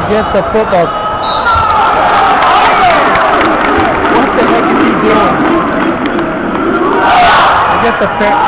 against the football. What the heck is he doing? I guess the